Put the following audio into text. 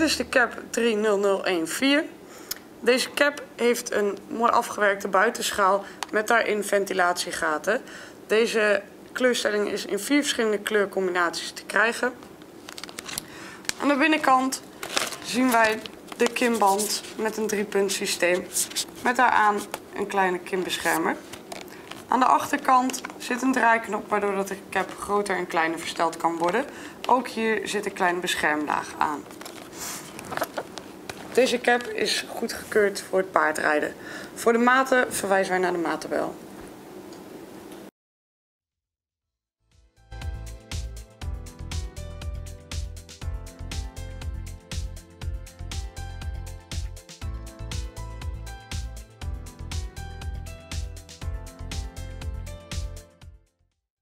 is de cap 30014. Deze cap heeft een mooi afgewerkte buitenschaal met daarin ventilatiegaten. Deze kleurstelling is in 4 verschillende kleurcombinaties te krijgen. Aan de binnenkant zien wij de kimband met een 3-punt systeem met daaraan een kleine kimbeschermer. Aan de achterkant zit een draaiknop waardoor de cap groter en kleiner versteld kan worden. Ook hier zit een kleine beschermlaag aan. Deze cap is goedgekeurd voor het paardrijden. Voor de maten verwijzen wij naar de maattabel.